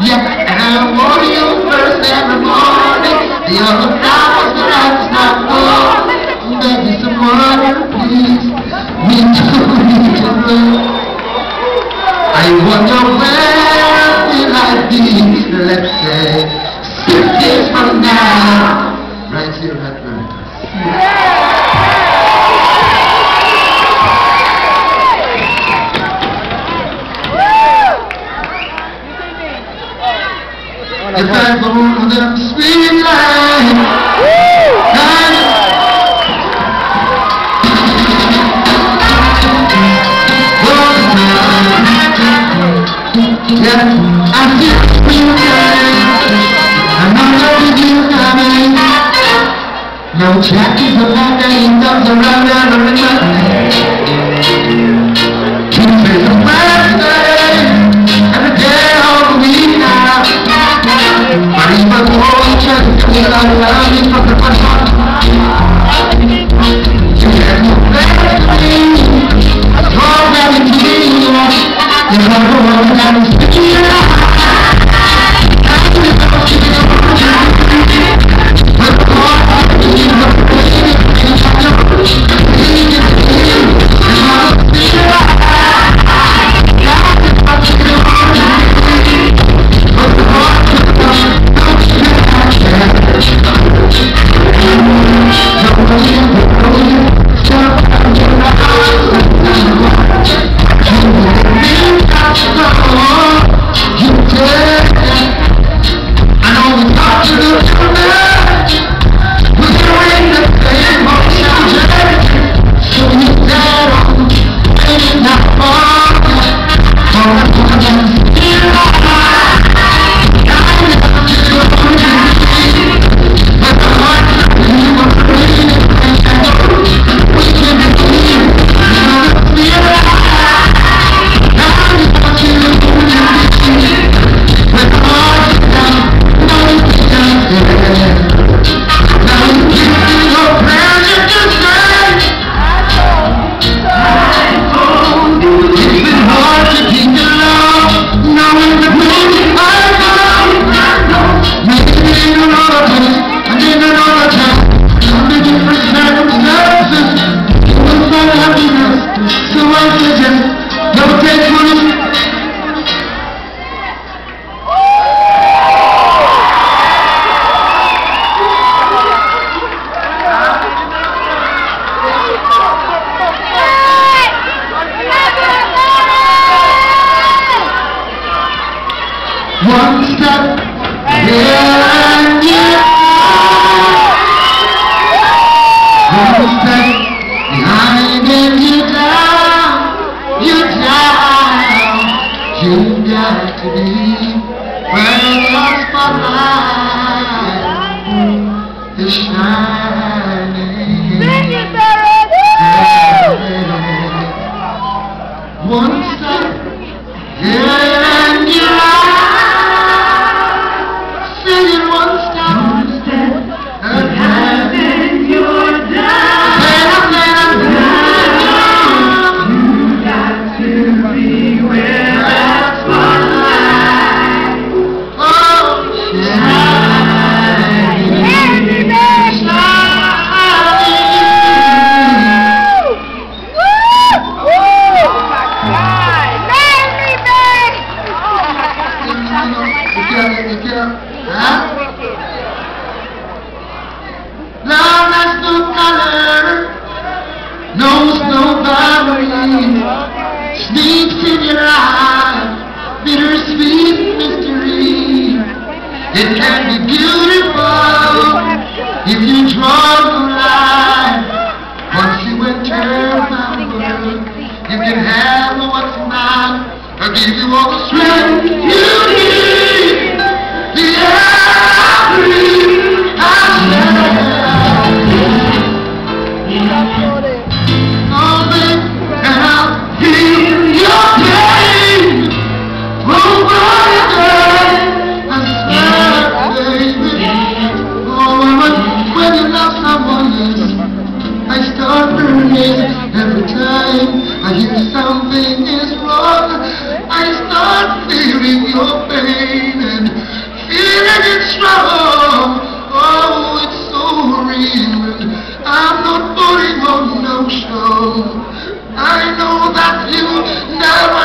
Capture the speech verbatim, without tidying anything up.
Yeah, and I want you first every morning. The other flowers that I was not for. Baby, some water, please. We do need to know. I wonder where will I be, let's say, six years from now. Right here, right now. If I go on them sweet line, yeah, I feel sweet line. I know that you coming. No jackets around the windows around the river. Keep it the Wednesday and the day of the week now. Arriba tu hocha, que la verdad es para pasar. You have no family, all that we need. You have no one that is picking it up. One step here and you one step behind and you down, you down. You got to be where the spotlight is shining. Sing it, Barrett! One step here and you love has no color, knows no boundaries, sleeps in your eyes, bittersweet mystery. It can be beautiful if you draw the line. Once you enter my world, you can have what's mine. I'll give you all the strength you need. The air I breathe, I share. When strong. Oh, it's so real. I'm not putting on no show. I know that you never